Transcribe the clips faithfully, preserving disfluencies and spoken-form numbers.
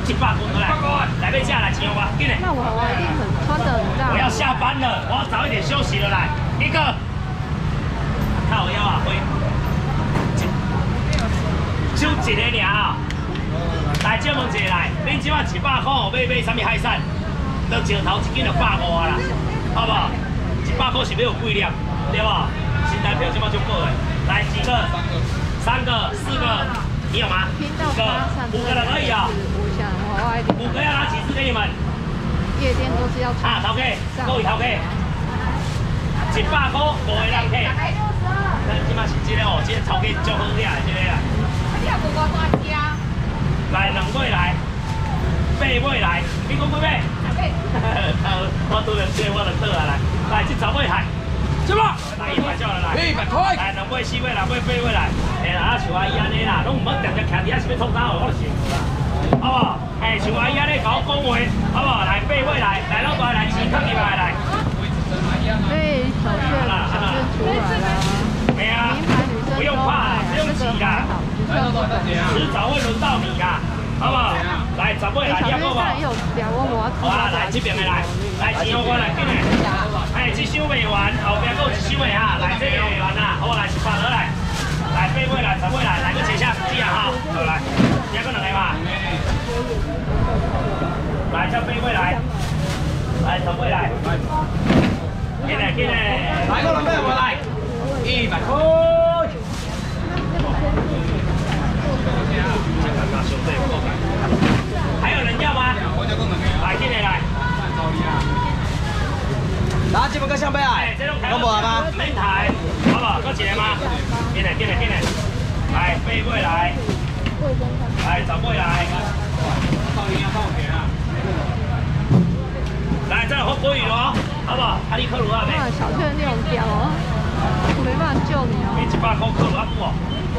一百块过来，来要下来钱我，紧嘞。 那我我一定很穿的很大。 我要下班了，我要早一点休息了，来一个。靠腰啊，回。就一个尔啊！来，借问一下来，恁即摆一百块买买啥物海产？到石头一斤就百五啊啦，好不好？一百块是要有几粒，对不？新台票即摆就够了。来几个？三个、四个，你有吗？五个，五个人而已啊。五个要拿几只给你们？ 夜店都是要啊，头家，各位头家，一百块五个人客。咱即摆是这个哦，这个头家足好遐的这个啊。你也无我大只啊？来两尾来，八尾来，你讲几尾？我拄着这我就倒啊来，来这十尾海。什么？来一百叫了来，一百块。来两尾、四尾、六尾、八尾来。哎啦，像阿姨安尼啦，拢唔好定定徛伫遐是要创啥哦，我就想啦，好不好？哎，像阿姨安尼甲我讲话，好不好？来八尾来，来老大来，钱扛入来来。 对，小炫小炫出来了。 没啊，不用怕，不用急啦，迟早会轮到你啦，好不好？来十尾来，你要够无？好啊，来这边的来，来钱我来紧嘞。哎，这箱未完，后边还有一箱的哈，来这个未完啦，好，来一百盒来，来八尾来，十尾来，来个写下字啊哈，好来，你还个两个嘛？来叫八尾来，来十尾来，紧嘞紧嘞，来个两尾我来，一百块。还有人要吗？来进来来。 拿这么个相杯啊？我无啊吗？ 免台，好不好？搁一个吗？进来进来进来。来，八尾来。来，十尾来。来，再来喝鲑鱼哦，好不好？阿里克鲁啊没？ 小雀那种屌哦，没办法救你哦。 你一百块克鲁啊不哦？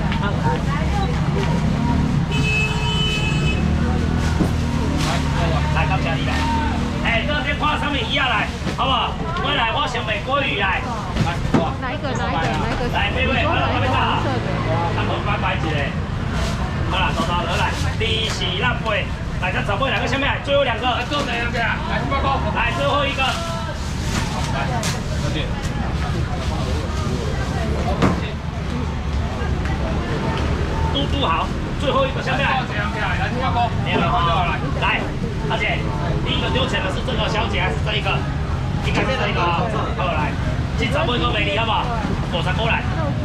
来，感谢你来。哎，这边看上面一样来，好不好？我来，我先卖鲑鱼来。 哪一个？哪一个？哪一个？ 来，妹妹，好了，还没到。他们拜拜一个。好了，走到了来，第四六杯，来个十杯，来个下面，最后两个。来，最后两个，来八包。来，最后一个。来，小姐。嘟嘟好，最后一个下面。来，八包。两个好，来，来，阿姐，第一个丢钱的是这个小姐还是这一个？应该是这一个啊。好，来，这十杯个美丽好不好？五十块来。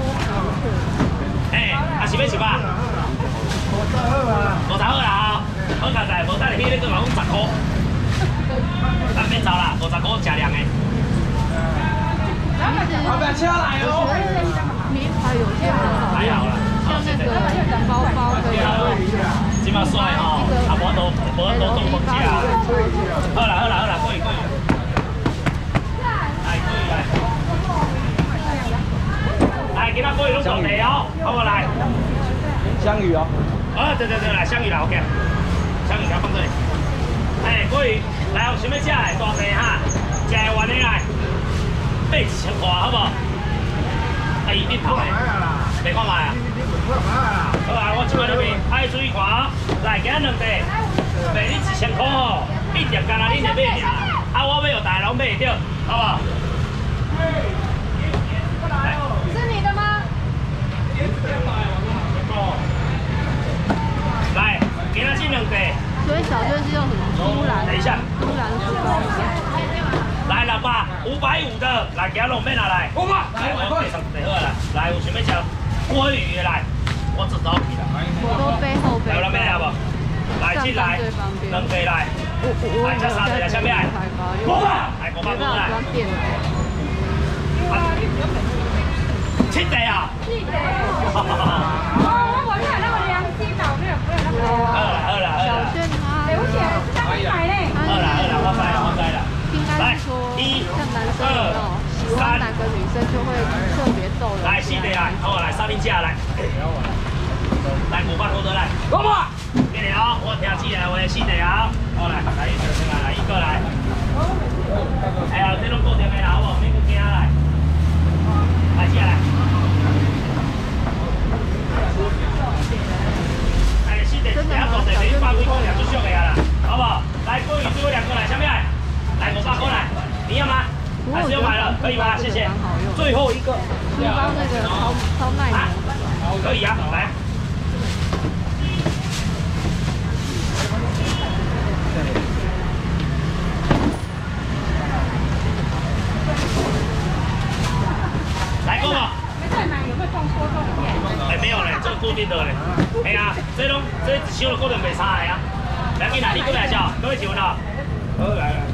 哎，啊是要一百？五十好啦，好佳哉，无等下去你个讲十块，咱免走啦，五十块食凉的。 后边车来哦。 名牌有些很好， 还好啦， 像那个包包可以。 这么帅吼，啊无都无都中风车啊。好啦好啦好啦，过去过去。来过去来。来，今仔过去拢坐地哦，好不来？ 香芋哦。 哦，对对对，来香芋啦 ，OK。香芋给它放这里。哎，过去来，有想要食的大地哈，食完的来，八一千块好不好？哎，你头的，没看卖啊？好啊，我即摆入面爱注意看哦。来，今仔两地，卖你一千块哦，一点干那恁会买尔，啊，我要有大龙买得到，好不好？ 是你的吗？ 来，今仔这两地。 所以小雀是用什么？突然。 等一下。 突然是高来六百，五百五的，来给他弄面拿来。五百，来我背上最好啦。来，有想要吃鲑鱼的来，我这招去啦。 我都背后背。 来，有人要不？来进来，两个来。来，这三个来，下面来。五百，来五百过来。七个啊！七个。哦，我我没有那么良心的，我没有没有那么。二了二了二了。 小轩他。 对不起，是在买嘞。二了二了，我摘了我摘了。 应该是说，像男生有没有喜欢哪个女生就会特别逗人。 来，四个来，好来，三零架来。来五百多的来。五百。给你哦，我听起来我四个啊。好来，来一个来，来一个来。哎呀，这拢固定的啦，好不？免去惊来。来，接下来。哎，四个，等下做地，你百几块就足俗个啊啦。 可以吗？谢谢。 蛮好用。 最后一个， 书包那个超超耐磨。 可以啊，来。来过吗？ 没在买有没有放错重点？ 哎，没有嘞，这个固定的嘞。哎呀，这种这一收了可能袂差的啊。来，你来，你过来笑，各位请问啊。好来来。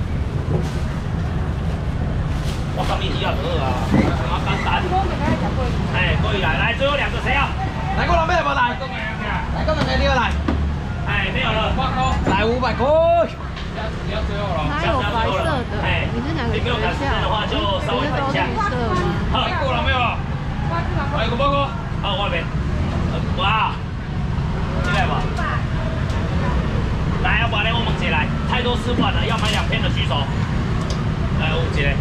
我上面需要得啊，啊简单。哎，可以来，来最后两个谁要？ 来过两杯有冇来？来过两杯你要来？ 哎，没有了。 来五百块。 它有白色的，你是哪个学校？你是都绿色吗？ 好，过了没有？来一个报告。好，我那边。哇，进来吧。来，要不然我们起来，太多吃不完了，要买两片的举手。来，我们起来。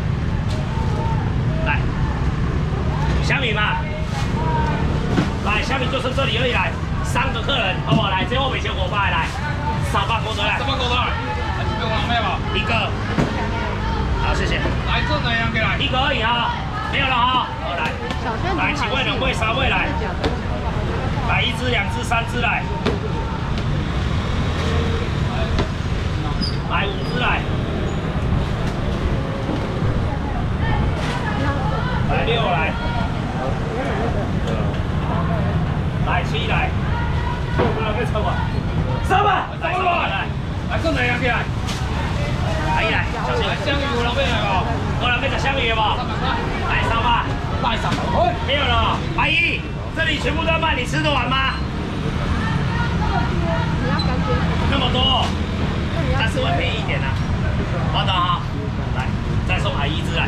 来，小米嘛。来，小米就剩这里而已，来，三个客人，好不好？来，最后尾钱我发来，三百块来。三百块来。一个，好，谢谢。来，这哪样给来？一个而已哈，没有了哈。好，来，来，几位、两位、三位来。来，一只、两只、三只来。来，五只来。来，六来。来，七来。不能被超吧？三百，来，三百来。来，这哪样给来？来来，小心！香鱼有人买来无？有人买食香鱼无？来三百，来三百块。没有了，阿姨，这里全部都要卖，你吃得完吗？ 你要感觉那么多，但是会便宜一点啊。好的哈，来，再送阿姨一只来。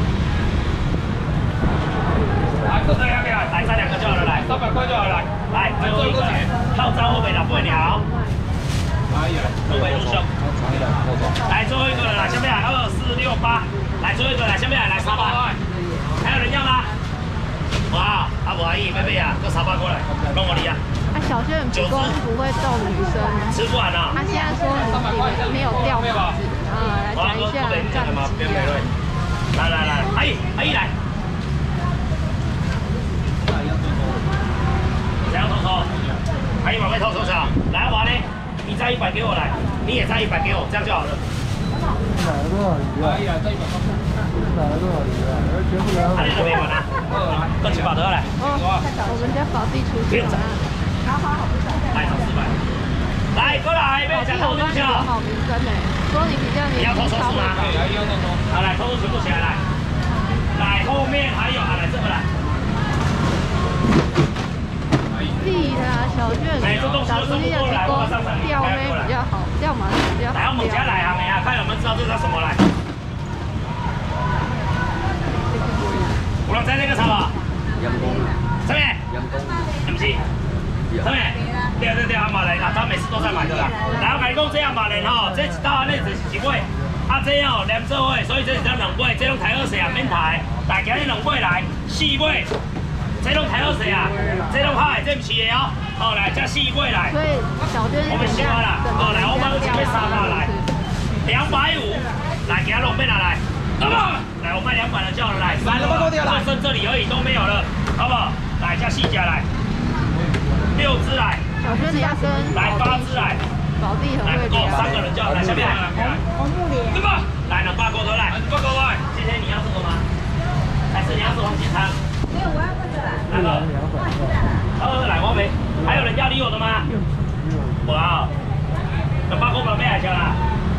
来，这两个来，来这两个就好了，来，三百块就好了，来，最后一个套餐后面两百鸟。哎呀，后面入胸。来最后一个了，来下面来二四六八，来最后一个来下面来来三百，还有人要吗？哇，阿伯阿姨妹妹啊，这三百过来，跟我离啊。 啊，小轩不公不会逗女生， 吃不完啊。 他现在说你你没有掉码子，啊，来讲一下战绩。 来来来，阿姨阿姨来。谁要投手？阿姨往外投手场，来玩呢。你摘一百给我来，你也摘一百给我，这样就好了。 买了多少鱼啊？哎呀，这一百块。买了多少鱼啊？全部来。 阿你这边玩啊？各几把得来。 哦，我们家宝地出去了。好好好， 来投四百。来过来，别讲投出去了。 好名声呢，说你比较年轻。 你要投手数吗？对，要投手。好，来投手全部起来来。来后面还有啊，来这个来。 地啦，小卷，打出力要提供钓妹比较好，钓马比较好。 来，我们家来行的啊，看有没有知道这叫什么来。有人知这个啥无？ 阳光。 什么？ 阳光。 不是。什么？对对对，阿马人啊，他每次都在买的啦。来，我跟你讲，这样马人吼，这一道安尼就是一尾，啊这哦连做尾，所以这是叫两尾，这种台二十啊免抬，大家你两尾来，四尾。这种台二十啊，这种海这不是的哦。好，来加四尾来。 所以小娟我们喜欢啦。好，来我们准备三百来，两百五，来给他弄边来来。来，我卖两百的就好了，来。 来了吗？ 就剩这里而已，都没有了，好不好？来加细加来，六只来。 小娟你要跟来八只来。 宝地很会聊。三聊。 个人就好，来下面来。 红木莲。 对吧？来，两八锅头来。八锅来。今天你要这个吗？还是你要吃黄金汤？ 没有，我要这个啦。 哪个？二来我没，还有人要理我的吗？哇，那八公本没海枪啦。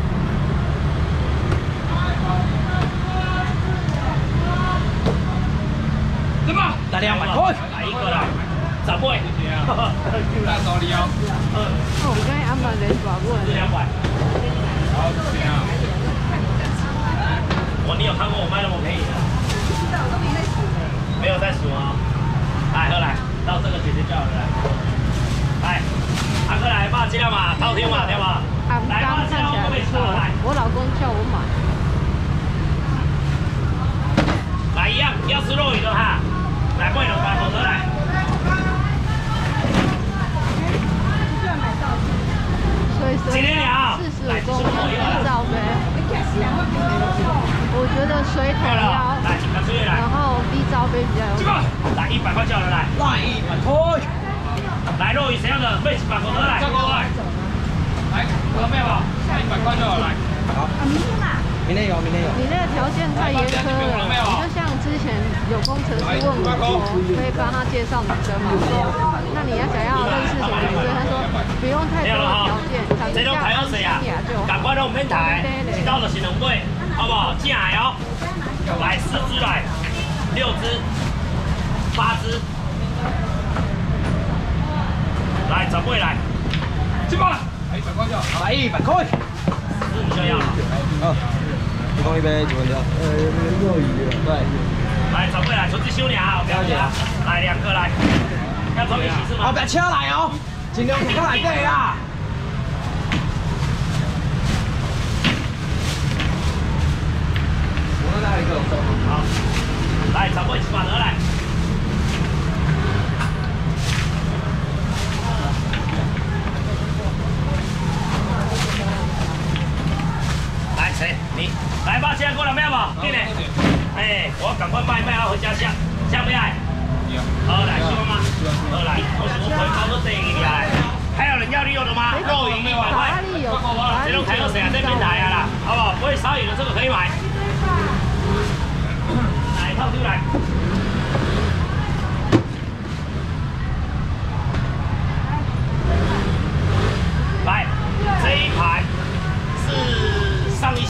对吧？来两百块，来一个啦，十倍。来手里哦。 哦，我刚才安排的是多少？ 是两百。好，这样。我你有看过我卖那么便宜的？没有在数啊。来，喝来，到这个姐姐叫了来。来，阿哥来吧，尽量嘛，偷听嘛，对吧？ 来吧，看起来不错。我老公叫我买。 来一样，要吃肉鱼的哈。来，贵两百，否则来。 所以四十五公斤照呗。 我觉得水腿腰， 来，请看水来。 然后 B 招杯比较有。 来一百块叫人来。 来一百块。 来肉鱼谁要的？备一百块得来。来，来，准备吧，来一百块就好来。好。 啊，明天啦。 明天有，明天有。 你那个条件太严苛了，你就像之前有工程师问我说，可以帮他介绍女生吗？我说，那你要想要认识什么女生？他说不用太多的条件，长得像安心雅就好。 赶快让我们台，一到就是两尾，好不好？进来哦，来四只来，六只，八只，来十尾来，进吧，来一百块就好，来一百块，四五就要了，好。提供一杯几分钟？ 呃，肉鱼。对。 来，准备来，纯子修俩，不要紧。来两个来，要从一起是吗？ 后边车来哦，尽量看内底啦。我那一个。好。来，准备一把得来。来，谁？你。来吧，现在过来没有吧？对嘞。哎，我赶快卖卖，要回家下，下不下？好，来，喜欢吗？好，来，我是我腿包都等你来。还有人要利用的吗？肉鱼一百块。这种台有谁啊？这边台啊啦，好不好？不会烧鱼的这个可以买。